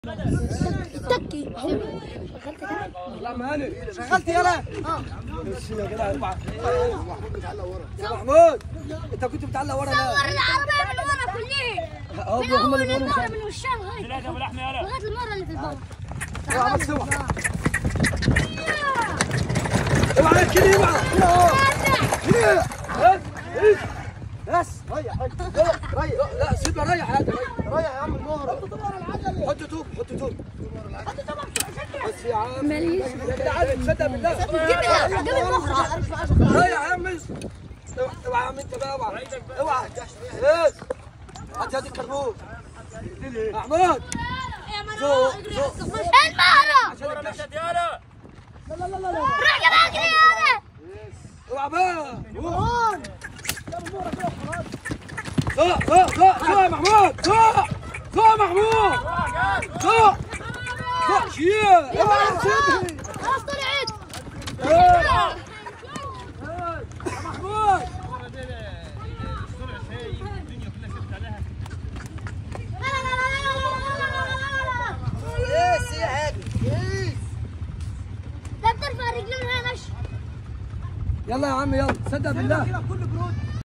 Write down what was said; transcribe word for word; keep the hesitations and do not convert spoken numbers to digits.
تكي شغلت كده؟ لا مهاني شغلت يلا. اه ماشي يا جدع. محمود انت كنت بتعلق ورا. لا صور العربيه من ورا كلها. اه من هم اول اللي المره بيقولوا من وشام لغايه لغايه المره اللي في الباب. اوعى بس اوعى اوعى كده اوعى كده بس ريح ريح. لا سيبها ريح يا ريح يا عم المهر. حط توب حط توب بس يا عم ماليش يا جدعان تصدق بالله. جيب جيب المخرج. ريح يا عم اوعى يا عم انت بقى اوعى اوعى بس هات هات الكربون محمود زوق زوق المهرة لا لا لا لا روح جماعة كده يا ولد. اوعى بقى روح زوق زوق زوق زوق يا محمود زوق زوق يا محمود زوق زوق شيل اوعى تسيبني خلاص طلعت. يا محمود يس يا هادي يس. لا بترفع رجلين وهي ماشية. يلا يا عم يلا صدق بالله.